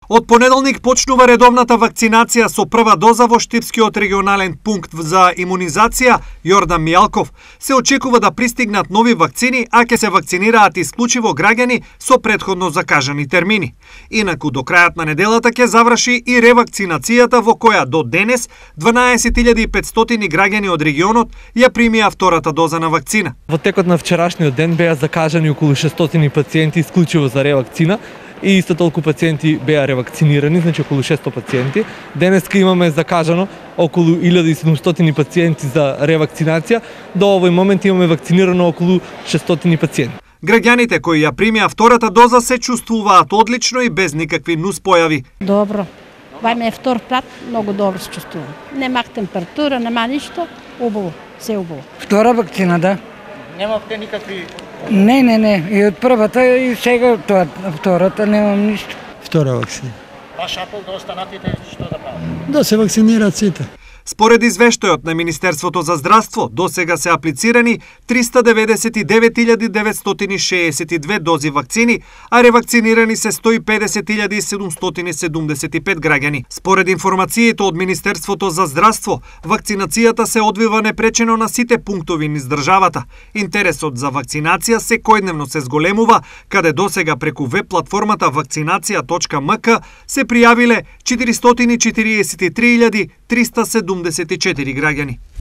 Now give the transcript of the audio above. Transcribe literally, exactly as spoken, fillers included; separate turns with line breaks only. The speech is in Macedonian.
Од понеделник почнува редовната вакцинација со прва доза во Штипскиот регионален пункт за имунизација Јордан Мијалков. Се очекува да пристигнат нови вакцини, а ќе се вакцинираат исклучиво граѓани со претходно закажани термини. Инаку до крајот на неделата ќе заврши и ревакцинацијата во која до денес дванаесет илјади и петстотини граѓани од регионот ја примија втората доза на вакцина.
Во текот на вчерашниот ден беа закажани околу шестстотини пациенти исклучиво за ревакцина и исто толку пациенти беа ревакцинирани, значи околу шестстотини пациенти. Денеска имаме закажано околу илјада и седумстотини пациенти за ревакцинација. До овој момент имаме вакцинирано околу шестстотини пациенти.
Граѓаните кои ја примија втората доза се чувствуваат одлично и без никакви нуспојави.
Добро. Вај ме е втор пат, многу добро се чувствувам. Немах температура, нема ништо, убаво, се убаво.
Втора вакцина, да.
Немавте никакви...
Не, не, не. И од првата и сега тоа, втората немам ништо.
Втора вакцина.
Ваш апел до останатите што да прават?
Да се вакцинираат сите.
Според извештајот на Министерството за здравство, досега се аплицирани триста деветдесет и девет илјади деветстотини шеесет и две дози вакцини, а ревакцинирани се сто и педесет илјади седумстотини седумдесет и пет граѓани. Според информациите од Министерството за здравство, вакцинацијата се одвива непречено на сите пунктови низ државата. Интересот за вакцинација секојдневно се зголемува, каде досега преку веб платформата вакцинација точка ем ка се пријавиле четиристотини четириесет и три илјади триста седумдесет и четири граѓани.